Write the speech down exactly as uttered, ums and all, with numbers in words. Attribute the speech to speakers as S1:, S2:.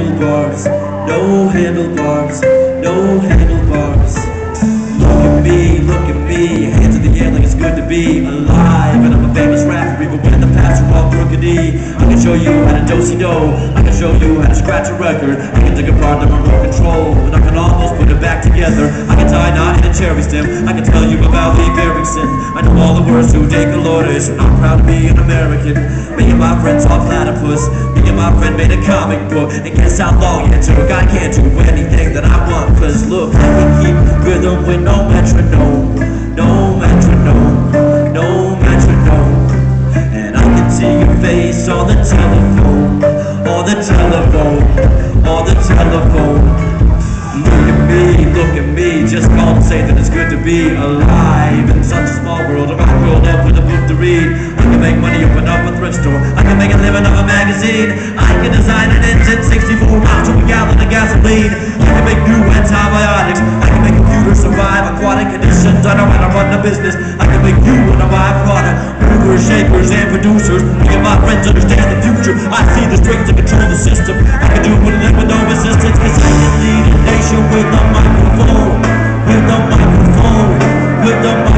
S1: handlebars, no handlebars, no handlebars. Look at me, look at me, hands in the air like it's good to be alive. And I'm a famous rapper, even when the past are all crookedy. I can show you how to do-si-do, I can show you how to scratch a record. I can take apart the remote control, and I can almost put it back together. I can tie a knot in a cherry stem, I can tell you about Lee Erickson. I know all the words to De Colores, and I'm proud to be an American. Me and my friends saw platypus, me and my friend made a comic book. And guess how long it took, I can't do anything that I want. Cause look, I can keep rhythm with no metronome, no metronome, no metronome. And I can see your face on the telephone, on the telephone, on the telephone. Look at me, look at me, just call to say that it's good to be alive. In such a small world, I'm curled up with a book to read. I can make money, open up a thrift store, I can make a living off a magazine. I can design an engine, sixty-four miles to a gallon of gasoline. I can make new antibiotics, I can make computers survive aquatic conditions. I know how to run a business, I can make you one of my product. Movers, shakers, and producers, me and my friends understand the future. I see the strings that control the system, I can do it with, with no resistance. Cause I can lead a nation with a microphone, with a microphone, with a microphone.